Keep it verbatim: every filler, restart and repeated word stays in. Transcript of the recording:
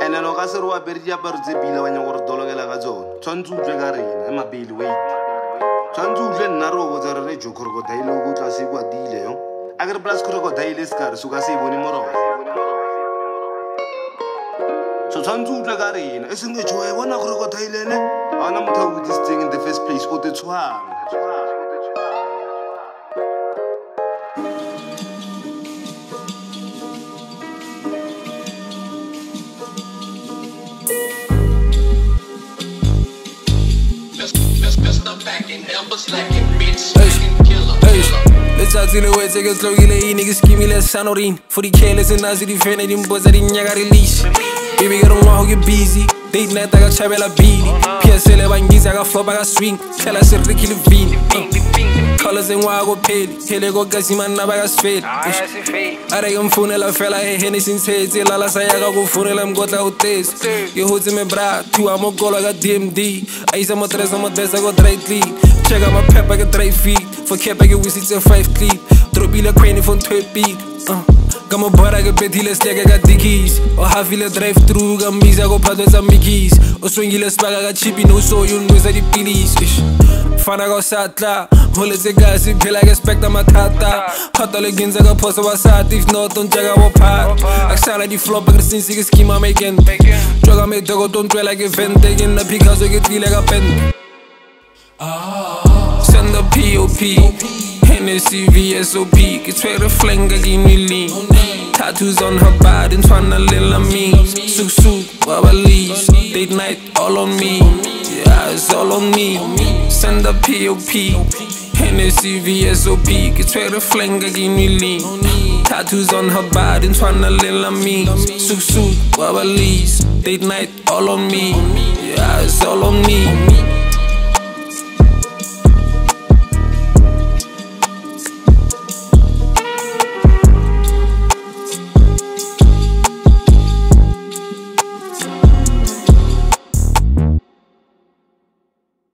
And I know I said, what better job is it? Bila when you were dollar galazo. Chantu Jagarin, I'm a bill wait. Chantu Genaro was a rejo crocodile, go to see what deal. I got a plus crocodile car, so I see one more. So Chantu Jagarin, isn't it joy one crocodile? And I'm told this thing in the first place, what it's one. Let's talk to the way, take a slow, you lay niggas give me less sonorin. For the careless and as the defender, them boys that didn't got release. Baby, I don't want to get busy. Date night, I got Chabella beat. P S L, I got flop, I got swing. Tell us if they kill a bean. Colors and why I go paid. Here they go, Gassi man, I got spade. I reckon funnel, fella, Hennessy says, till I say I go funnel, I'm got out this. You hold me, bra, two, I'm a goal, I got D M D. I use my dress, I'm a dress, I got right lead. Check out my pep, I got three feet. For cap, I get with six and five clip. Drop me like crane from twelve beat. Uh. Got my butt, I got petty, let's take, I got dickies. Or half a drive through, got me, I go past with some Mickeys. Or swing you, let's back, I got chippy, no so you know, I the pillies. Fan, I got satla. Hold it, guys, if you like, expect I'm a tata. Hot all against, I got post of a sat. If not, don't check out part. I sound like the flop, I got since you scheme I'm making. Drug, I make dog, don't try like a vent. Taking the because I get feel like a pen. Send the P O P. Hennessy V S O P. Get ready to fling, I give me lean. Tattoos on her body, and tryna little me. Suk suk, wabalies. Date night, all on me. Yeah, it's all on me. Send the P O P. Hennessy V S O P. Get ready to fling, I give me lean. Tattoos on her body, and tryna little me. Suk suk, wabalies. Date night, all on me. Yeah, it's all on me.